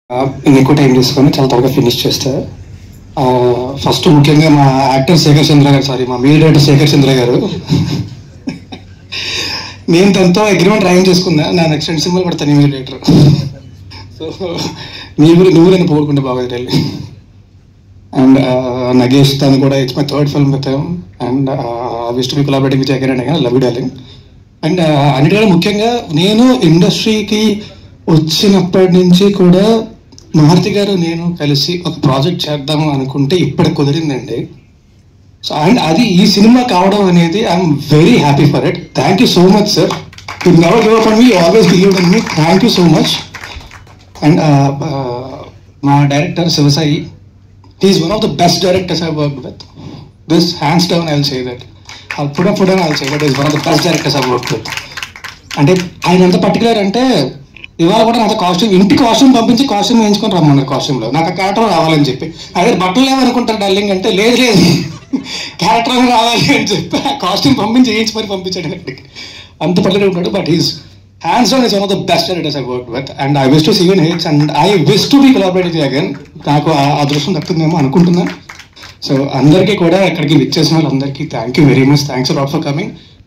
ఎక్కువ టైం తీసుకొని చాలా త్వరగా ఫినిష్ చేస్తా. ఫస్ట్ ముఖ్యంగా మా యాక్టర్ శేఖర్ చంద్ర గారు, సారీ మా మీడియా డైరెక్టర్ శేఖర్ చంద్ర గారు, నేను తనతో అగ్రిమెంట్ డ్రైవ్ చేసుకున్నా, నా నెక్స్ట్ సినిమాలు పడతాను మీడియా డైరెక్టర్. సో నువ్వు నేను పోగొట్టుకుంటే బాగా వెళ్ళి. అండ్ నగేష్, తను కూడా it's my third film with him and wish to be collaborating with again and again. Love you darling. And అన్నిటికన్నా ముఖ్యంగా నేను ఇండస్ట్రీకి వచ్చినప్పటి నుంచి కూడా మారుతి గారు నేను కలిసి ఒక ప్రాజెక్ట్ చేద్దాము అనుకుంటే ఇప్పటికి కుదిరిందండి. సో అండ్ అది ఈ సినిమా కావడం అనేది I'm very happy for it. Thank you so much sir. You never give up on me, you always believed in me. Thank you so much. And మా director Sivasai, he is one of the best directors I've worked with. This hands down I'll say that. I'll put up and I'll say that he is one of the best directors I've worked with. అంటే ఆయన ఎంత particular అంటే ఇవాళ కూడా నాకు costume, ఇంటి costume పంపించి costume వేయించుకొని రమ్మన్నారు. కాస్ట్యూమ్లో నాకు ఆ క్యారెక్టర్ రావాలని చెప్పి, అదే బట్టలు లేవనుకుంటారు డార్లింగ్ అంటే, లేదు లేదు క్యారెక్టర్ రావాలి అని చెప్పి ఆ కాస్ట్యూమ్ పంపించి వేయించి మరి పంపించాడు. అంత పర్టికులర్ ఉంటాడు. But he's hands down is one of the best directors I've worked with, and I wish to see you in hits, and I wish to be collaborating with you again. నాకు ఆ అదృష్టం దక్కుతుందేమో అనుకుంటున్నా. So అందరికీ కూడా ఇక్కడికి విచ్చేసిన వాళ్ళందరికీ thank you very much. Thanks a lot for coming.